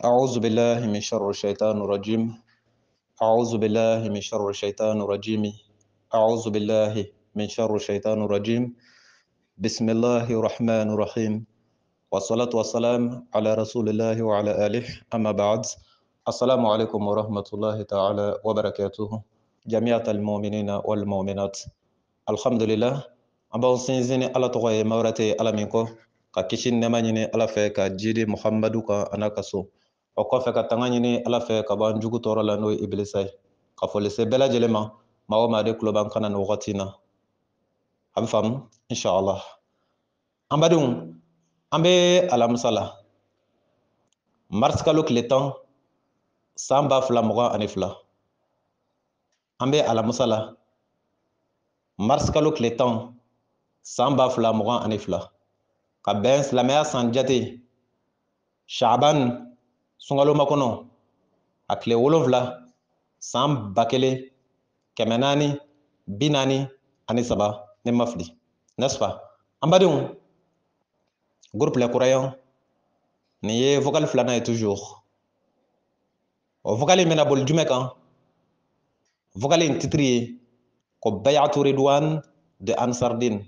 أعوذ بالله من شر الشيطان الرجيم. أعوذ بالله من شر الشيطان الرجيم. أعوذ بالله من شر الشيطان الرجيم. بسم الله الرحمن الرحيم. والصلاة والسلام على رسول الله وعلى آله. أما بعد، السلام عليكم ورحمة الله تعالى وبركاته جميع المؤمنين والمؤمنات. الحمد لله. أبو سنزيني على تغيي مورتي على منكو كاكيشين نمانيني على فيك جيدي محمدو كأناكسو. O kɔfɛ ka tanga ɲini Ala fɛ ka bɔ jugu tɔɔrɔ la n'o ye Ibilisa ye. Ka foli se bɛɛ lajɛlen ma, maa o maa de tulo b'an kana nin wagati in na. A bɛ faamu inshallah. An badenw, an bɛ alamisa la. Mars kalo tile 10 san 2022. An bɛ alamisa la. Mars kalo tile 10 san 2022. Ka bɛn silamɛya san jate Shaaban sunkalo makɔnɔ a tile 7 san 1443 ne ma fili, n'est-ce pas? An badenw, groupe Les Croyants, nin ye vocal filanan ye toujours. O vocal in bɛna boli jumɛn kan? Vocal in titre ye ko Bay'atu Ridwan de Ansardine.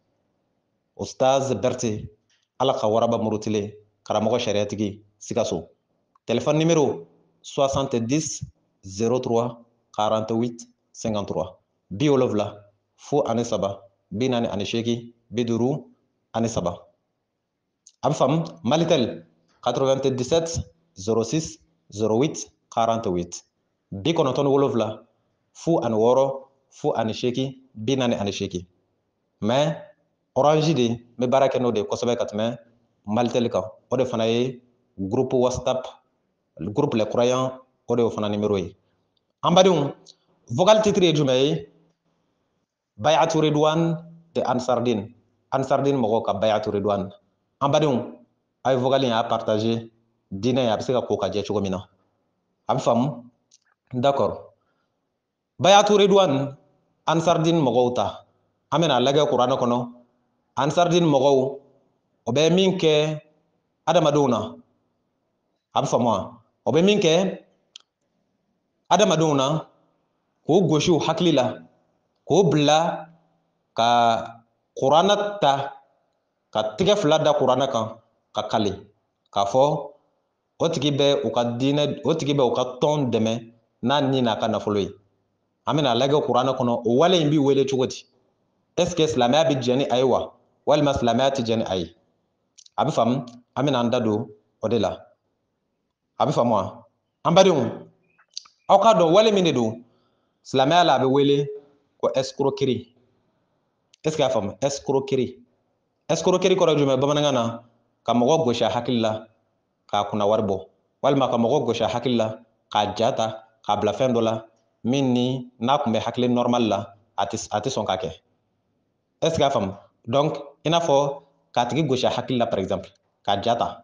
Ustaz Berté, Ala ka waraba murutilen, karamɔgɔ sariatigi, Sikaso. Téléphone numéro 70 03 48 53. 70 fo ani 3 48 53. A bɛ faamu? Malitel 97 06 08 48. 97 fo ani 6 fo ani 8 48. Mais Orange de n bɛ baara kɛ n'o de kosɛbɛ ka tɛmɛ Malitel kan. O de fana ye groupe WhatsApp, groupe Les Croyants, o de y'o fana numéro ye. An badenw, vocal titre ye jumɛn ye? Bay'atu Ridwan de Ansardine. Ansardine mɔgɔw ka Bay'atu Ridwan. An badenw, a ye vocal in a partager, diinɛ a bɛ se ka ko ka jɛ cogo min na. A bɛ faamu? D'accord. Bay'atu Ridwan, Ansardine mɔgɔw ta. An bɛna lajɛ kuranɛ kɔnɔ. Ansardine mɔgɔw, o bɛ min kɛ adamadenw na. A bɛ faamu wa? O bɛ min kɛ adamadenw na k'o gosi u hakili la, k'o bila ka kuranɛ ta, ka tigɛ fila da kuranɛ kan, ka kale, k'a fɔ o tigi bɛ u ka diinɛ, o tigi bɛ u ka tɔn dɛmɛ n'a ni n'a ka nafolo ye. An bɛna lajɛ kuranɛ kɔnɔ o wale in bɛ wele cogo di? Est-ce que silamɛya bɛ jɛn ni a ye wa? Walima silamɛya tɛ jɛn ni a ye? A bɛ faamu? An bɛna an da don o de la. A bɛ faamu wa? An badenw, aw k'a dɔn wale min de don, silamɛya la a bɛ wele ko escroquerie. Est-ce que a faamu? Escroquerie. Escroquerie kɔrɔ jumɛn bamanankan na? Ka mɔgɔ gosi a hakili la k'a kunna wari bɔ, walima ka mɔgɔ gosi a hakili la k'a ja ta k'a bila fɛn dɔ la min ni n'a tun bɛ hakili normal la a tɛ sɔn ka kɛ. Est-ce que a faamu? Donc i n'a fɔ k'a tigi gosi a hakili la par exemple, k'a ja ta,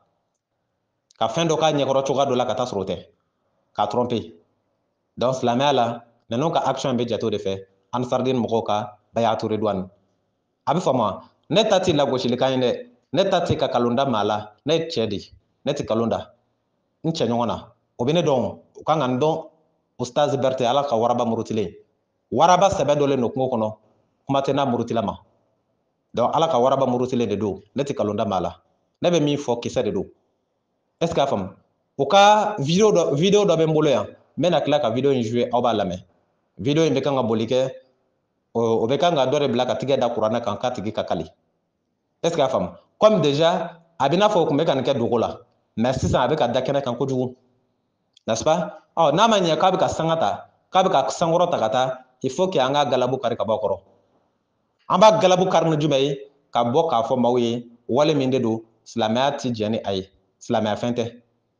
ka fɛn dɔ k'a ɲɛkɔrɔ cogoya dɔ la ka taa sɔrɔ o tɛ, k'a tromper. Donc silamɛya la ninnu ka action bɛ jate o de fɛ. Ansardine mɔgɔw ka Bay'atu Ridwan. A bɛ faamu wa? Ne ta tɛ lagosilikan ye dɛ, ne ta tɛ ka nkalon da maa la, ne ye cɛ de, ne tɛ nkalon da n cɛ ɲɔgɔn na. O bɛ ne dɔn, o kan ka n dɔn. Ustaz Berté, Ala ka waraba murutilen. Waraba sɛbɛ dɔlen don kungo kɔnɔ, kuma tɛ n'a murutila ma. Donc Ala ka waraba murutilen de don, ne tɛ nkalon da maa la. Ne bɛ min fɔ kisɛ de don. Est-ce que a faamu? O ka video dɔ bɛ n bolo yan, n bɛna tila ka video in jouer, aw b'a lamɛn. Video in bɛ kan ka boli kɛ, o bɛ kan ka dɔ de bila ka tigɛ da kuranɛ kan k'a tigi ka kali. Est-ce que a faamu? Comme déjà a bɛ n'a fɔ o tun bɛ ka nin kɛ dogo la, mais sisan a bɛ ka da kɛnɛ kan kojugu, n'est-ce pas? N'a ma ɲɛ k'a bɛ ka sanga ta, k'a bɛ ka sankɔrɔ ta ka taa, il faut que an ka galabu kari ka bɔ a kɔrɔ. An b'a galabu kari ni jumɛn ye? Ka bɔ k'a fɔ maaw ye wale min de don, silamɛya tɛ jɛn ni a ye, silamɛya fɛn tɛ.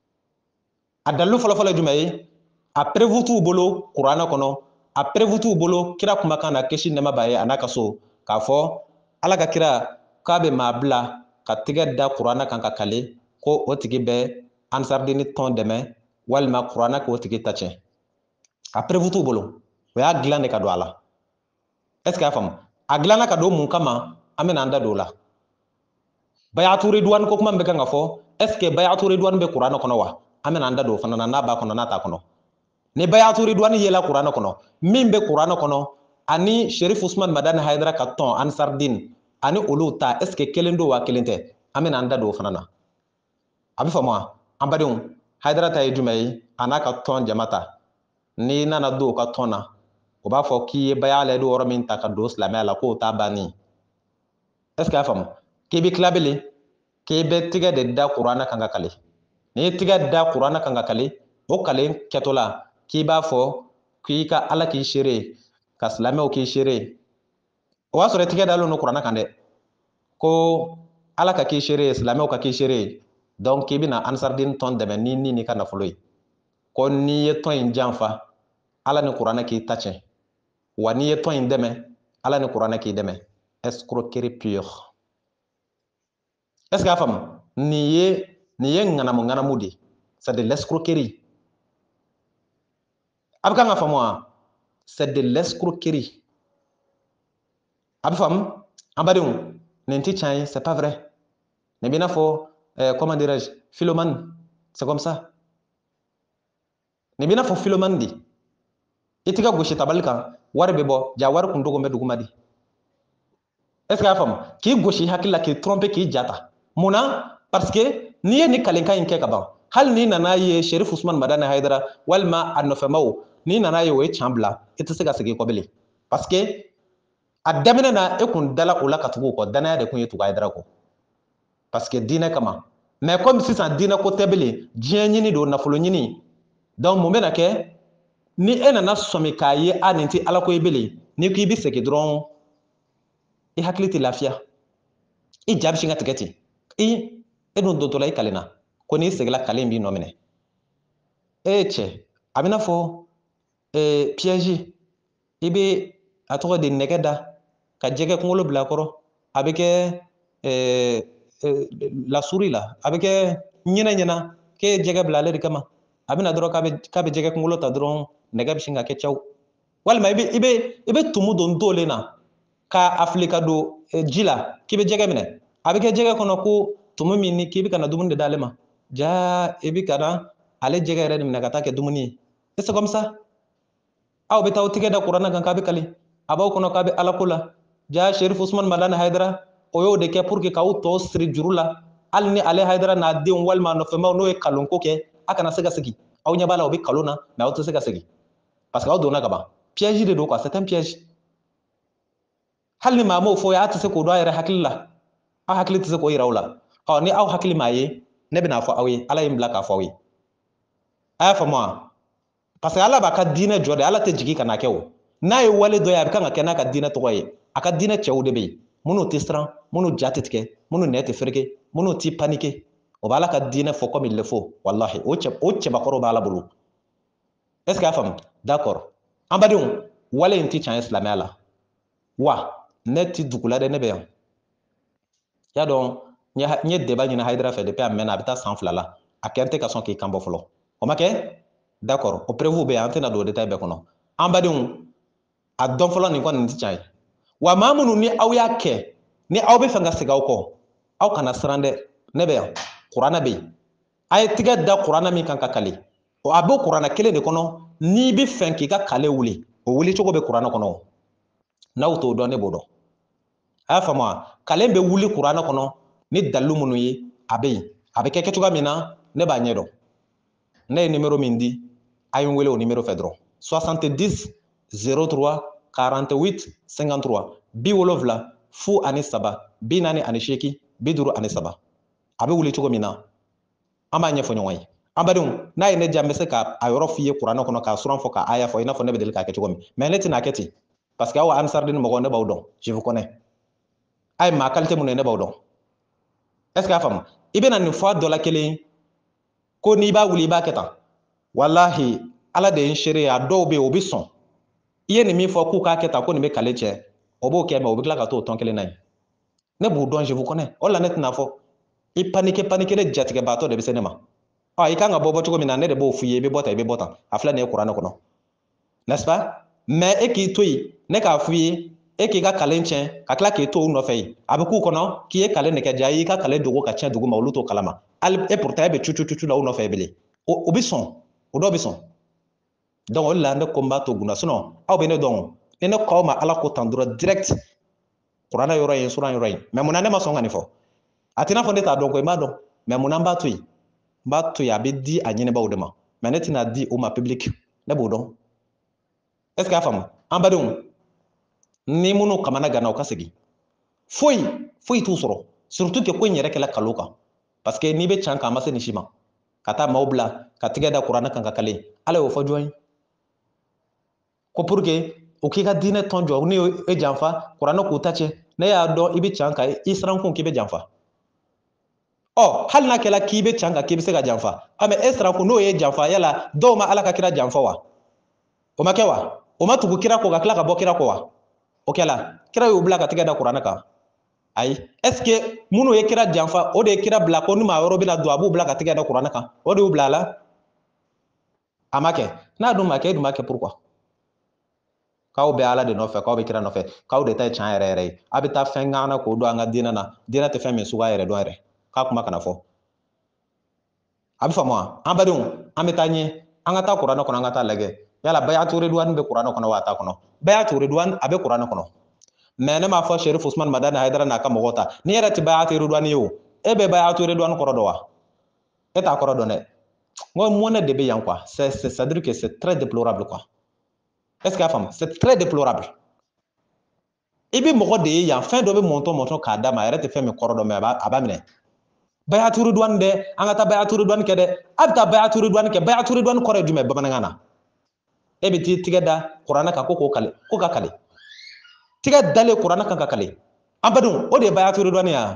A dalilu fɔlɔfɔlɔ ye jumɛn ye? A preuve t'u bolo kuranɛ kɔnɔ, a preuve t'u bolo kira kumakan na kisi nɛɛma b'a ye a n'a ka so, k'a fɔ Ala ka kira k'a bɛ maa bila ka tigɛ da kuranɛ kan ka kale ko o tigi bɛ Ansardine tɔn dɛmɛ walima kuranɛ k'o tigi ta tiɲɛ. A preuve t'u bolo, o y'a dilan de ka don a la. Est-ce que a faamu? A dilanna ka don mun kama? An bɛna an da don o la. Bay'atu Ridwan ko kuma min bɛ kan ka fɔ, est-ce que Bay'atu Ridwan bɛ kuranɛ kɔnɔ wa? amena anda do fana na ba kono na ta kono ni bayatu ridwani yela qur'ana kono min be qur'ana kono ani Sherif Usman Madani Haidara ka ton Ansardin ani olu ta est ce que kelen do wa kelen tɛ amena anda do fana na abi fama ambadun Haidara ta yejumai anaka ton jamata ni nana do ka ton na o b'a fɔ k'i ye bayale do yɔrɔ min ta ka do silamɛya la k'o ta banni est ce que a faamu k'i bi kilabele k'i bɛ tigɛ de da qur'ana kan ka kale ni tigɛ da qur'ana kan ka kale o kalen kɛtola k'i b'a fɔ k'i ka ala k'i seere ka silamɛw k'i seere o b'a sɔrɔ i tigɛ dalen no qur'ana kan dɛ ko ala ka k'i seere silamɛw ka k'i seere donc k'i bɛna Ansardin tɔn dɛmɛ ni ka nafolo ye ko n'i ye tɔn in janfa ala ni qur'ana k'i ta tiɲɛ wa n'i ye tɔn in dɛmɛ ala ni qur'ana k'i dɛmɛ escroquerie pure est ce que a faamu nin ye ŋanamu de c'est de l'escroquerie a bɛ kan ka faamu wa c'est de l'escroquerie a bɛ faamu an badenw nin tɛ tiɲɛ ye c'est pas vrai nin b'i n'a fɔ comment dirais-je Philomane c'est comme ça nin b'i n'a fɔ Philomane de i t'i ka gosi tabali kan wari bɛ bɔ ja wari kun dogo bɛ duguma di est ce que a faamu k'i gosi hakili la k'i tromper k'i jata mun na parce que n'i ye nin kalenkan in kɛ ka ban hali n'i nana ye Sherif Usman Madani Haidara walima a nɔfɛmaw n'i nana ye o ye can bila i tɛ se ka segin i kɔ bilen parce que a daminɛ na e kun dala o la ka tugu o kɔ danaya de kun ye tugu Haidara kɔ parce que diinɛ kama mais comme sisan diinɛ ko tɛ bilen diɲɛ ɲini don nafolo ɲini donc mun bɛna kɛ ni e nana sɔmi k'a ye a nin tɛ ala ko ye bilen n'i ko i bɛ segin dɔrɔn i hakili tɛ lafiya i ja bɛ sin ka tigɛ ten e dun dontɔla i kalenna ko n'i segila kale in b'i nɔ minɛ cɛ a bɛ n'a fɔ piège i bɛ a tɔgɔ de nɛgɛ da ka jɛgɛ kunkolo bila a kɔrɔ a bɛ kɛ lasuri la a bɛ kɛ ɲɛna k'e jɛgɛ bila ale de kama a bɛ na dɔrɔn k'a bɛ jɛgɛ kunkolo ta dɔrɔn nɛgɛ bɛ sin ka kɛ cɛw walima i bɛ tumu don ntolen na k'a fili ka don ji la k'i bɛ jɛgɛ minɛ a bɛ kɛ jɛgɛ kɔnɔ ko tumu min ni k'i bɛ ka na dumuni de d'ale ma ja i bɛ ka na ale jɛgɛ yɛrɛ de minɛ ka taa kɛ dumuni ye c'est comme ça aw bɛ taa aw tigɛ da kuranna kan k'a bɛ kale a b'aw kɔnɔ k'a bɛ ala ko la ja Sherif Usman Madani Haidara o y'o de kɛ pour que k'aw tɔ siri juru la hali ni ale Haidara n'a denw walima a nɔfɛmaw n'o ye kalonko kɛ a kana se ka segin aw ɲɛ b'a la o bɛ kalon na mais aw tɛ se ka segin parce que aw donna ka ban piège de don quoi c'est un piège hali ni maa m'o fɔ a tɛ se k'o dɔn a yɛrɛ hakili la aw hakili tɛ se k'o yira aw la ni aw hakili m'a ye ne bɛna fɔ aw ye ala ye n bila k'a fɔ aw ye a y'a faamu wa parce que ala b'a ka diinɛ jɔ de ala tɛ jigin ka n'a kɛ o n'a ye wale dɔ ye a bɛ kan ka kɛ n'a ka diinɛ tɔgɔ ye a ka diinɛ cɛw de bɛ yen minnu tɛ siran minnu ja tɛ tigɛ minnu nɛ tɛ fereke minnu tɛ panike o b'ala ka diinɛ fɔ comme il le faut wallahi o cɛbakɔrɔ b'ala bolo est ce que a faamu d'accord an badenw wale in tɛ tiɲɛ ye silamɛya la wa ne tɛ dugu la dɛ ne bɛ yan y'a dɔn n ye débat ɲini Haidara fɛ depuis a mɛnna a bɛ taa san 2 la a kɛ n tɛ ka sɔn k'i kan bɔ fɔlɔ o ma kɛ d'accord o preuve bɛ yan an tɛna don o détail bɛɛ kɔnɔ an badenw a dɔn fɔlɔ nin kɔni tɛ tiɲɛ ye wa maa minnu ni aw y'a kɛ ni aw bɛ fɛ ka segin aw kɔ aw kana siran dɛ ne bɛ yan kuranɛ bɛ yen a ye tigɛ da kuranɛ min kan ka kale a b'o kuranɛ kelen de kɔnɔ n'i bɛ fɛ k'i ka kale wuli o wuli cogo bɛ kuranɛ kɔnɔ n'aw t'o dɔn ne b'o dɔn a y'a faamu wa kale bɛ wuli kuranɛ kɔnɔ ni dalilu minnu ye a bɛ yen a bɛ kɛ cogoya min na ne b'a ɲɛ dɔn ne ye numéro min di a ye n wele o numéro fɛ dɔrɔn 70 03 48 53 70 fu ani saba 48 53 a bɛ wuli cogo min na an b'a ɲɛfɔ ɲɔgɔn ye an badenw n'a ye ne diya n bɛ se ka a yɔrɔ f'i ye kuranɛ kɔnɔ k'a suran fɔ k'a aya fɔ i n'a fɔ ne bɛ deli k'a kɛ cogo min mais ne tɛna kɛ ten parce que aw Ansardin mɔgɔw ne b'aw dɔn je vous connais a ye maa qualité minnu ye ne b'aw dɔn est ce que a faamu i bɛna nin fɔ a dɔ la kelen ko n'i b'a wuli i b'a kɛ tan wallahi ala de ye n seere ye a dɔw bɛ yen o bɛ sɔn i ye nin min fɔ k'u k'a kɛ tan ko nin bɛ kale cɛ o b'o kɛ mais o bɛ tila ka t'o tɔn kelen na ye ne b'u dɔn je vous connais o la ne tɛna fɔ i panike ne jatigɛbaatɔ de bɛ se ne ma i kan ka bɔ cogo min na ne de b'o f'i ye i bɛ bɔ tan i bɛ bɔ tan a filɛ nin ye kuranɛ kɔnɔ n'est ce pas mais e k'i to yen ne k'a f'i ye e k'i ka kalen tiɲɛ ka tila k'i to u nɔfɛ yen a bɛ k'u kɔnɔ k'i ye kale nɛgɛ ja i y'i ka kale dogo ka tiɲɛ dugu ma olu t'o kalama hali e pourtant e bɛ cucu la u nɔfɛ bilen o bi sɔn o dɔw bi sɔn donc o de la ne ko n b'a to gunna sinon aw bɛ ne dɔn ni ne k'aw ma ala ko tan dɔrɔn direct kuranɛ yɔrɔ in suran yɔrɔ in mais munna ne ma sɔn ka nin fɔ a t'i n'a fɔ ne t'a dɔn ko i m'a dɔn mais munna n b'a to yen n b'a to yen a bɛ di a ɲinibaaw de ma mais ne tɛna di o ma public ne b'o dɔn est ce que y'a faamu an badenw ni minnu kamana ganna u ka segin foyi t'u sɔrɔ surtout que ko in yɛrɛ kɛla kalo kan parce que n'i bɛ can kan a ma se nin si ma ka taa maaw bila ka tigɛ da kuranɛ kan ka kale ala y'o fɔ jɔn ye ko pour que o k'i ka diinɛ tɔn jɔ ni e janfa kuranɛ k'u ta cɛ ne y'a dɔn i bɛ can kan i sirankun k'i bɛ janfa hali n'a kɛla k'i bɛ can kan k'i bɛ se ka janfa mais e sirankun n'o ye janfa yala dɔw ma ala ka kira janfa wa o ma kɛ wa o ma tugu kira kɔ ka tila ka bɔ kira kɔ wa o kɛla kira y'u bila ka tigɛ da kuranɛ kan ayi est ce que minnu ye kira janfa o de ye kira bila ko ni maa yɔrɔ bɛna don a b'u bila ka tigɛ da kuranɛ kan o de y'u bila a la a ma kɛ n'a dun ma kɛ e dun ma kɛ pourquoi k'aw bɛ ala de nɔfɛ k'aw bɛ kira nɔfɛ k'aw de ta ye tiɲɛ yɛrɛ yɛrɛ ye a bɛ taa fɛn ŋana k'o don an ka diinɛ na diinɛ tɛ fɛn min sugu a yɛrɛ dɔn yɛrɛ k'a kuma kana fɔ a bɛ faamu wa an badenw an bɛ taa ɲɛ an ka taa kuranɛ kɔnɔ an ka taa lajɛ yala bayatu ridwan bɛ kuranɛ kɔnɔ wa a t'a kɔnɔ bayatu ridwan a bɛ kuranɛ kɔnɔ mais ne m'a fɔ Sherif Usman Madani Haidara n'a ka mɔgɔw ta ni yɛrɛ tɛ bayatu ridwan ye o e bɛ bayatu ridwan kɔrɔ dɔn wa e t'a kɔrɔ dɔn dɛ n ko mɔnɛ de bɛ yan quoi c'est à dire que c'est très déplorable quoi est ce que y'a faamu c'est très déplorable i bɛ mɔgɔ de ye yan fɛn dɔ bɛ mɔntɔn k'a d'a ma a yɛrɛ tɛ fɛn min kɔrɔ dɔn mais a b'a minɛ bayatu ridwan dɛ an ka taa bayatu ridwan kɛ dɛ a bɛ taa bayatu ridwan kɛ bayatu ridwan kɔrɔ ye jumɛn bamanankan na e bɛ t'i tigɛ da kuranɛ kan ko ka kale tigɛ dalen kuranɛ kan ka kale an badenw o de ye bayatu ridwan ye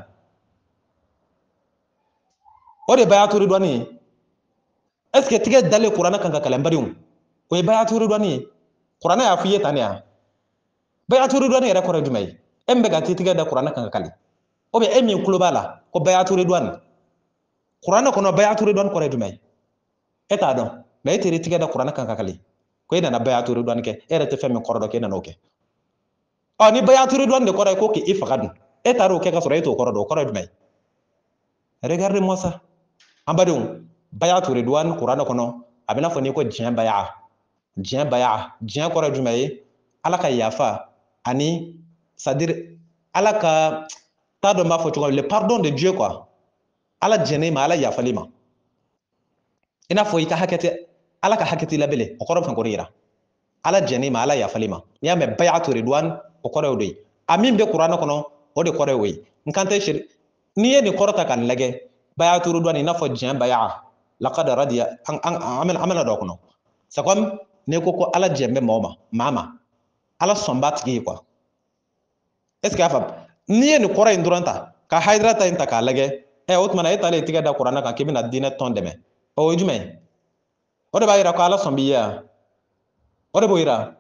o de ye bayatu ridwan ye est ce que tigɛ dalen kuranɛ kan ka kale an badenw o ye bayatu ridwan ye kuranɛ y'a f'i ye tan de ya bayatu ridwan yɛrɛ kɔrɔ ye jumɛn ye e min bɛ ka t'i tigɛ da kuranɛ kan ka kale ou bien e min tulo b'a la ko bayatu ridwan kuranɛ kɔnɔ bayatu ridwan kɔrɔ ye jumɛn ye e t'a dɔn mais e t'i tigɛ da kuranɛ kan ka kale ko e nana bayatu ridwan kɛ e yɛrɛ tɛ fɛn min kɔrɔ dɔn k'e nana o kɛ ni bayatu ridwan de kɔrɔ ye ko k'i faga dun e taara o kɛ ka sɔrɔ e t'o kɔrɔ dɔn o kɔrɔ ye jumɛn ye regardez moi ça an badenw bayatu ridwan kuranɛ kɔnɔ a bɛ n'a fɔ n'i ko diɲɛ baya diɲɛ kɔrɔ ye jumɛn ye ala ka yafa ani c'est à dire ala ka t'a dɔn n b'a fɔ cogo min le pardon de Dieu quoi ala jɛnɛ ma ala yafali ma i n'a fɔ i ka hakɛ tɛ ala ka hakɛ t'i la bilen o kɔrɔ fɛn kɔrɔ yira ala jɛnɛ ma ala yafali ma n'i y'a mɛn bayatu ridwan o kɔrɔ ye o de ye a min bɛ kuranɛ kɔnɔ o de kɔrɔ ye o ye n kan tɛ siri n'i ye nin kɔrɔ ta k'a lajɛ bayatu ridwan i n'a fɔ diɲɛ baya laqad radiya an bɛna don o kɔnɔ c'est comme n'i ko ko ala jɛn bɛ maa ma ala sɔn b'a tigi ye quoi est ce que y'a faamu n'i ye nin kɔrɔ in dɔrɔn ta ka Haidara ta in ta k'a lajɛ o tuma na e taalen tigɛ da kuranɛ kan k'i bɛna diinɛ tɔn dɛmɛ o ye jumɛn ye o de b'a yira ko ala sɔn b'i ye wa o de b'o yira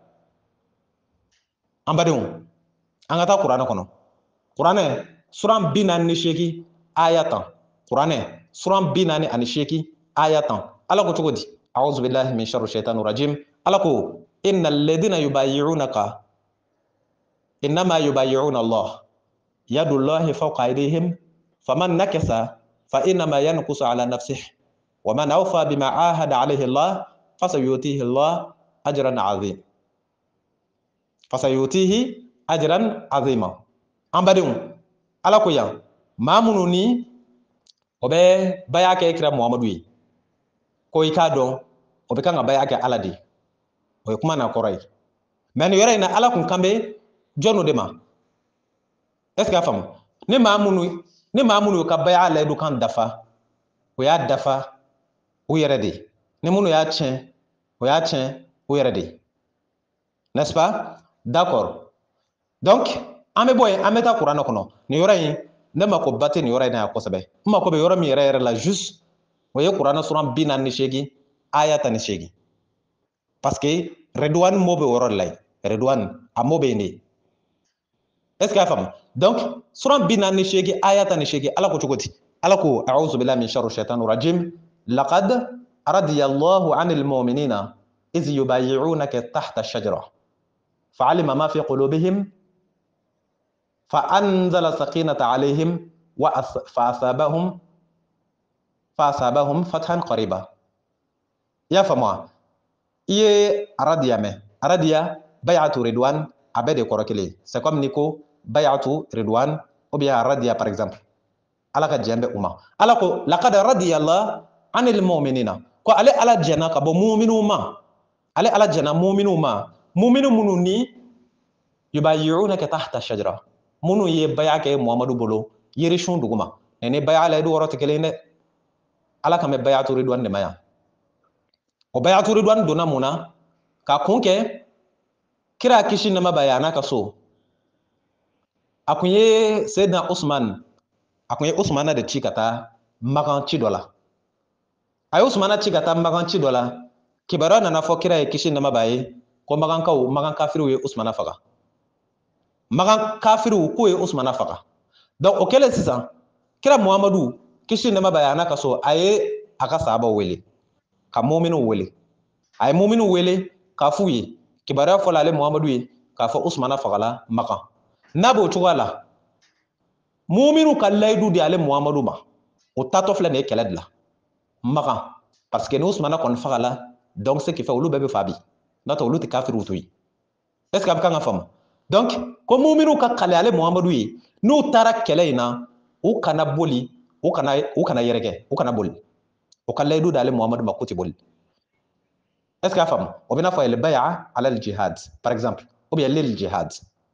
an badenw an ka taa kuranɛ kɔnɔ kuranɛ suran 48 aya 10 kuranɛ suran 48 aya 10 ala ko cogo di a'udhu billahi min sharri shaitanir rajim ala ko innal ladina yubayyi'unaka innama yubayyi'una Allah yadullahi fawqa aydihim faman nakasa fa innama yankusu ala nafsihi wa man awfa bima ahada alayhi Allah fasayutihi Allah ajran azim fasayutihi ajran azima an badenw ala ko yan maa minnu ni o bɛ baya kɛ kira Muhamadu ye ko i k'a dɔn o bɛ kan ka baya kɛ ala de o ye kuma na kɔrɔ ye mais nin yɔrɔ in na ala kun kan bɛ jɔn de ma est ce que y'a faamu ni maa minnu y'u ka baya layidu kan dafa o y'a dafa u yɛrɛ de ni minnu y'a tiɲɛ o y'a tiɲɛ u yɛrɛ de n'est ce pas d'accord donc an bɛ bɔ yen an bɛ taa kuranɛ kɔnɔ nin yɔrɔ in ne mako ba tɛ nin yɔrɔ in na yan kosɛbɛ n mako bɛ yɔrɔ min yɛrɛ yɛrɛ la juste o ye kuranɛ suran 48 aya 18 parce que Redouane mo bɛ o yɔrɔ de la yen Redouane a mo bɛ yen de est ce que y'a faamu donc suran 48 aya 18 ala ko cogo di ala ko a'udhu billahi min sharri shaitanir rajim laqad radiyallahu 'anil mu'minina iz yubayyi'unaka tahta ash-shajara fa'alima ma fi qulubihim فأنزل سكينة عليهم فأصابهم فتحا قريبا ya fama iye aradia me aradia bay'atu ridwan abede korokele c'est comme niko bay'atu ridwan ou bien aradia par exemple ala ka jembe uma ala ko laqad radiyallahu anil mu'minina ko ale ala jana ka bo mu'minu ma ale ala jana mu'minu ma mu'minu munu ni yubayyi'unaka tahta shajara munu ye baya ke muhammadu bolo yiri shun duguma ne baya la du worote kele ne ala ka me bay'atu ridwan de maya o bay'atu ridwan dona muna ka kunke kira kishi na mabayana ka so akunye sayyidina usman akunye usmana da cikata magan ci dola ay usmana cikata magan ci dola kibara nana fo kira kishi na mabaye ko magan kaw magan kafiru ye usmana faga magan kafiru ko ye usmana faga donc o kele sisan kira muhammadu kishi na mabayana ka so aye aka sahaba wele ka mu'minu wele ay mu'minu wele ka fuye kibara fo la le muhammadu ye ka fo usmana fagala magan nabo chugala mu'minu ka laydu di ale muhammadu ma o tato filɛ nin ye kɛlɛ de la magan parce que ni usmana kɔni fagala donc ce qui fait olu bɛɛ bɛ fa bi n'o tɛ olu tɛ kafiriw to yen est ce que a bɛ kan ka faamu donc ko mu'minu ka kale ale muhammadu ye n'u taara kɛlɛ in na u kana boli u kana yɛrɛkɛ u kana boli o ka layidu d'ale muhammadu ma k'u tɛ boli est ce que a faamu o bɛ n'a fɔ baya ala jihad par exemple ou bien lil jihad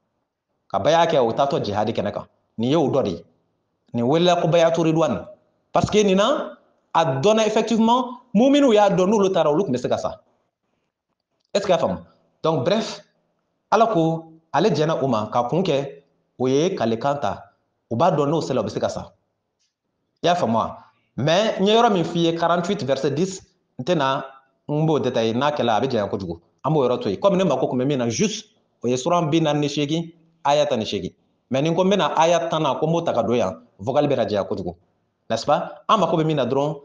ka baya kɛ o taatɔ jihadi kɛnɛ kan nin ye o dɔ de ye nin welela ko bayatu ridwan parce que nina a dɔnna effectivement mu'minu y'a dɔn n'olu taara olu tun bɛ se ka sa est ce que a faamu donc bref ala ko ale jɛna u ma ka kun kɛ o ye kalekan ta u b'a dɔn n'o sela u bɛ se ka sa i y'a faamu wa mais n ye yɔrɔ min f'i ye 48 verset 10 n tɛna n b'o détaillé n'a kɛla a bɛ janya kojugu an b'o yɔrɔ to yen comme ne mako tun bɛ min na juste o ye suran 48 aya 18 mais ni ko n bɛna aya 10 na ko n b'o ta ka don yan vocal bɛ na janya kojugu n'est-ce pas an mako bɛ min na dɔrɔn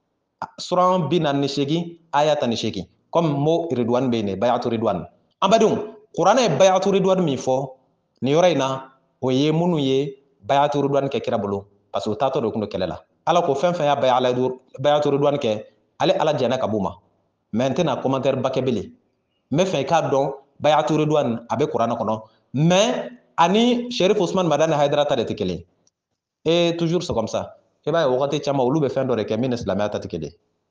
suran 48 aya 18 comme mo ridwan bɛ yen bayatu ridwan an badenw kuranɛ ye bayatu ridwan min fɔ nin yɔrɔ in na o ye minnu ye bayatu ridwan kɛ kira bolo parce que o taatɔ de tun don kɛlɛ la ala ko fɛn fɛn y'a bayatu ridwan kɛ ale ala jɛna ka b'u ma mais n tɛna commentaire ba kɛ bilen n bɛ fɛ i k'a dɔn bayatu ridwan a bɛ kuranɛ kɔnɔ mais ani sherif usman madani haidara ta de tɛ kelen et toujours c'est comme ça i b'a ye wagati caman olu bɛ fɛn dɔ de kɛ min ni silamɛya ta tɛ kelen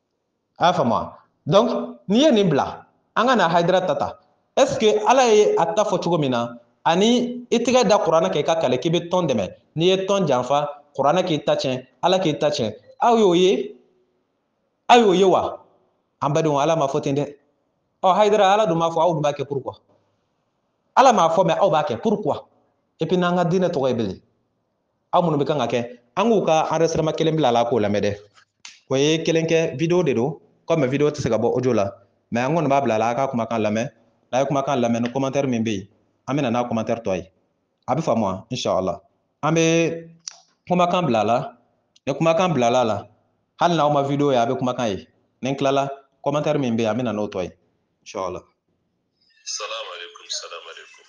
a y'a faamu wa donc n'i ye nin bila an ka na haidara ta ta est ce que ala ye a ta fɔ cogo min na ani i tɛgɛ da kuranɛ kan i ka kale k'i bɛ tɔn dɛmɛ n'i ye tɔn janfa kuranɛ k'i ta tiɲɛ ala k'i ta tiɲɛ aw y'o ye wa an badenw ala ma fɔ ten dɛ ɔ haidara ala dun m'a fɔ aw dun b'a kɛ pourquoi ala m'a fɔ mais aw b'a kɛ pourquoi et puis n'an ka diinɛ tɔgɔ ye bele aw minnu bɛ kan ka kɛ an k'u ka enregistrement kelen bila a la k'o lamɛn dɛ o ye kelen kɛ video de don comme video tɛ se ka bɔ audio la mais an kɔni b'a bila a la a ka kumakan lamɛn n'a ye kumakan lamɛn ni commentaire min bɛ yen an bɛ na n'a commentaire tɔ ye a bɛ faamu wa inshallah an bɛ kumakan bila a la ni kumakan bila a la hali n'aw ma video ye a bɛ kumakan ye ni n tilala commentaire min bɛ yen an bɛ na n'o tɔ ye inshallah. Salam alaikum, salam alaikum.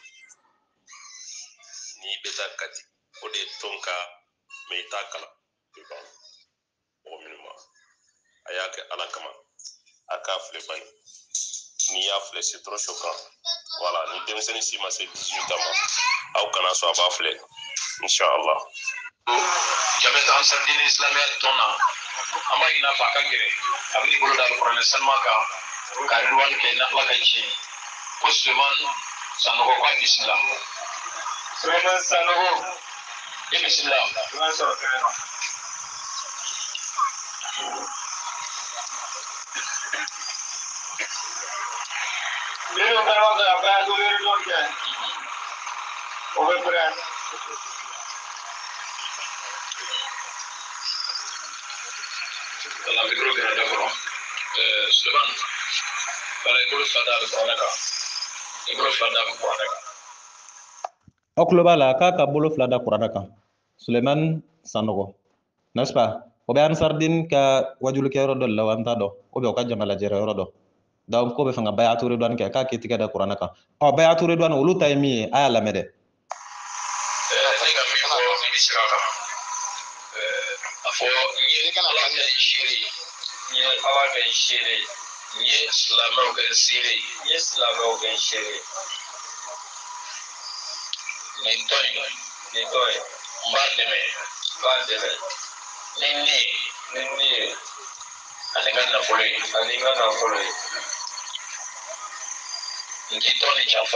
Ni beta kati o de tonka me ita kala o minima ayake ala kama aka fle bani ni ya fle c'est trop choquant voilà ni demseni si ma c'est 18 ans au kana so aba fle inshallah jameta ansar din islamiyat tona ama ina faka gire abni bulu dal qur'an salma ka kadwan ke na lakachi ko suman sanogo kwa islam suman sanogo islam suman so kana Leo kama kwa dole ndoke owe la micro que no d'accord Suleiman para el gol fada Qur'anaka el gol fada Qur'anaka aw tulo b'a la k'a ka bolo fila da kuranɛ kan Suleiman Sanogo n'est-ce pas o bɛ ansardin ka wajulikɛyɔrɔ dɔ de la wa n t'a dɔn ou bien o ka jama lajɛrɛ yɔrɔ dɔ donc ko bɛ fɛ ka bayatu ridwan kɛ k'a k'i tigɛ da kuranɛ kan ɔ bayatu ridwan olu ta ye min ye a y'a lamɛn dɛ ne ka min fɔ i bɛ sira kan a fɔ n ye ala kɛ n seere n ye ala kɛ n seere Ni silamɛw kɛ seere ye. Ni silamɛw kɛ seere. Nin tɔn in n b'a dɛmɛ ni ne ye ani n ka nafolo ye n ti tɔn ni janfa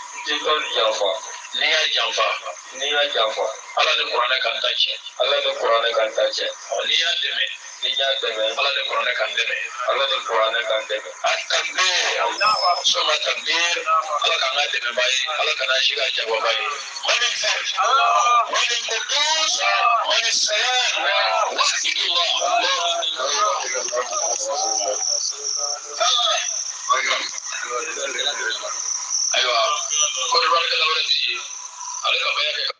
ni y'a janfa Ala ni kuranɛ kan ta tiɲɛ n'i y'a dɛmɛ Ala ni kuranɛ kan dɛmɛ a takbir soma takbir Ala k'an ka dɛmɛba ye Ala kana si ka jababa ye mani fɛn mani kudus mani salam wahidullah ayiwa ko barikala wɛrɛ ti ale ka baya kɛ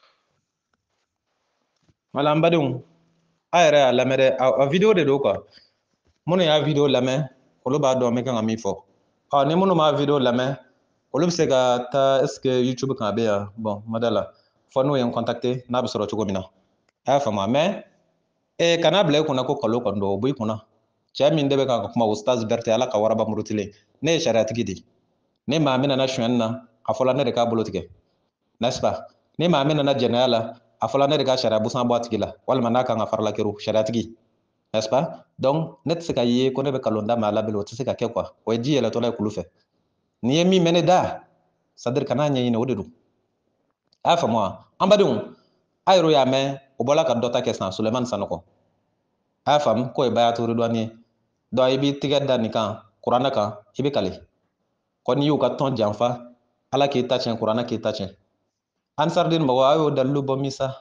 wala an badenw a yɛrɛ y'a lamɛn dɛ a video de don quoi minnu y'a video lamɛn olu b'a dɔn n bɛ kan ka min fɔ ni minnu m'a video lamɛn olu bɛ se ka taa est ce que YouTube kan a bɛ yan bon ma da la fɔ n'u ye n contacter n'a bɛ sɔrɔ cogo min na a y'a faamu mais kana bila i kunna ko kalo kɔni don o b'i kunna cɛ min de bɛ ka kuma Ustaz Berete Ala ka waraba murutilen ne ye sariatigi de ne maa min nana sonyɛni na a fɔla ne de k'a bolo tigɛ n'est-ce pas ne maa min nana jɛnɛya la a fɔla ne de ka sariya busan bɔ a tigi la walima n'a kan ka farala kɛru sariatigi n'est-ce pas donc ne tɛ se ka ye ko ne bɛ kalon da maa la bilen o tɛ se ka kɛ quoi o ye ji yɛlɛtɔla ye kulu fɛ n'i ye min mɛn ne da c'est à dire kana ɲɛɲini o de don a y'a faamu wa an badenw a yɛrɛ y'a mɛn o bɔla ka dɔ ta kɛ san Sulemani Sanɔgɔ a y'a faamu k'o ye Bayatu Ridwani ye donc i b'i tigɛ da nin kan kuranɛ kan i bɛ kale ko n'i y'u ka tɔn janfa Ala k'i ta tiɲɛ kuranɛ k'i ta tiɲɛ Ansardin mɔgɔ a y'o dalilu bɔ min sa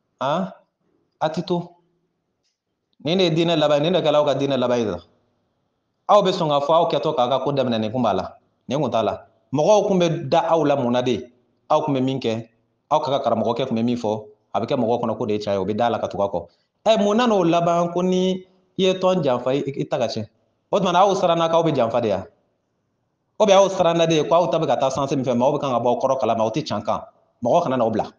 a ti to nin de ye diinɛ laban ye nin de kɛla aw ka diinɛ laban ye aw bɛ sɔn k'a fɔ aw kɛtɔ k'a ka ko daminɛ nin kun b'a la nin kun t'a la mɔgɔw kun bɛ da aw la mun na de aw kun bɛ min kɛ aw ka karamɔgɔkɛ kun bɛ min fɔ a bɛ kɛ mɔgɔw kɔnɔ ko de ye tiɲɛ ye o bɛ da la ka tugu a kɔ mun na n'o laban ko ni i ye tɔn janfa i ta ka tiɲɛ o tuma aw siranna k'aw bɛ janfa de ya o bɛ aw siranna de ko aw ta bɛ ka taa sanse min fɛ maaw bɛ kan ka bɔ aw kɔrɔ kalama aw tɛ can kan mɔgɔ kana n'aw bila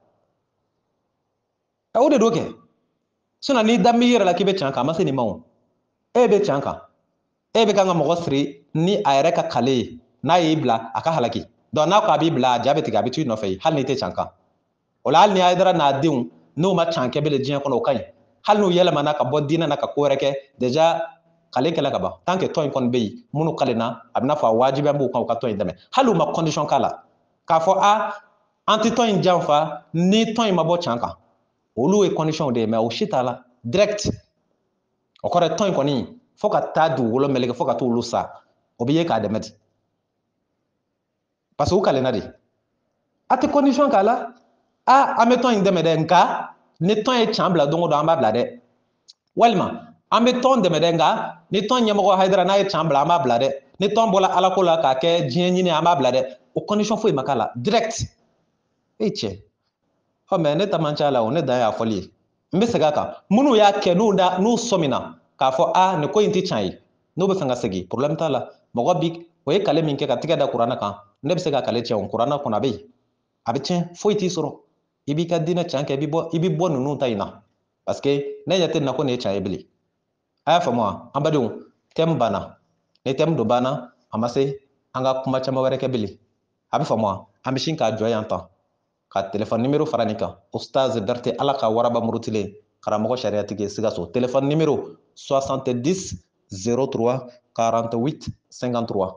o de do kɛ sinon n'i da min yɛrɛ la k'i bɛ can kan a ma se nin ma o e bɛ can kan e bɛ kan ka mɔgɔ siri ni a yɛrɛ ka kale ye n'a y'i bila a ka halaki donc n'a ko a b'i bila a ja bɛ tigɛ a bɛ to i nɔfɛ yen hali n'i tɛ can kan o la hali ni Hayidara n'a denw n'u ma can kɛ bilen diɲɛ kɔnɔ o ka ɲi hali n'u yɛlɛmana ka bɔ diinɛ na ka ko wɛrɛ kɛ déjà kale kɛla ka ban tant que tɔn in kɔni bɛ yen minnu kalenna a bɛ n'a fɔ a wajibiya b'u kan u ka tɔn in dɛmɛ hali u ma condition k'a la k'a fɔ an tɛ tɔn in janfa ni tɔn in ma bɔ can kan olu ye condition de ye mais o si t'a la direct o kɔrɔ tɔn in kɔni fo ka taa dugukolo meleke fo ka t'olu sa o bɛ ye k'a dɛmɛ di parce que u kalenna de a tɛ condition k'a la an bɛ tɔn in dɛmɛ dɛ nka ni tɔn ye can bila don o don an b'a bila dɛ walima an bɛ tɔn dɛmɛ dɛ nka ni tɔn ɲɛmɔgɔ Hayidara n'a ye can bila an b'a bila dɛ ni tɔn bɔla Alako la k'a kɛ diɲɛ ɲini an b'a bila dɛ o condition foyi ma k'a la direct e cɛ mais ne ta man ca la o ne dan y'a fɔli ye n bɛ segin a kan minnu y'a kɛ n'u sɔmina k'a fɔ nin ko in tɛ can ye n'u bɛ fɛ ka segin problème t'a la mɔgɔ bi o ye kale min kɛ ka tigɛ da kuranɛ kan ne bɛ se ka kale tiɲɛ o kuranɛ kɔnɔ a bɛ yen a bɛ tiɲɛ foyi t'i sɔrɔ i b'i ka diinɛ can kɛ i bɛ bɔ ninnu ta in na parce que ne ɲɛ tɛ nin na ko nin ye can ye bilen a y'a faamu wa an badenw thème banna ni thème dɔ banna a ma se an ka kuma caman wɛrɛ kɛ bilen a bɛ faamu wa an bɛ sin k'a jɔ yan tan ka téléphone numéro fara nin kan Ustaz Berete Ala ka waraba murutilen karamɔgɔ sariatigi ye Sikaso téléphone numéro 70 03 48 53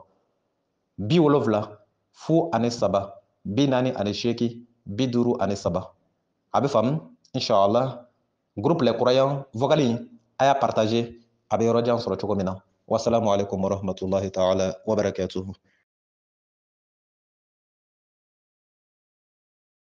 70 03 48 53 a bɛ faamu inshallah groupe les croyants vocal in a y'a partager a bɛ yɔrɔ jan sɔrɔ cogo min na wassalamu alaikum warahmatullahi ta'ala wa barakatuhu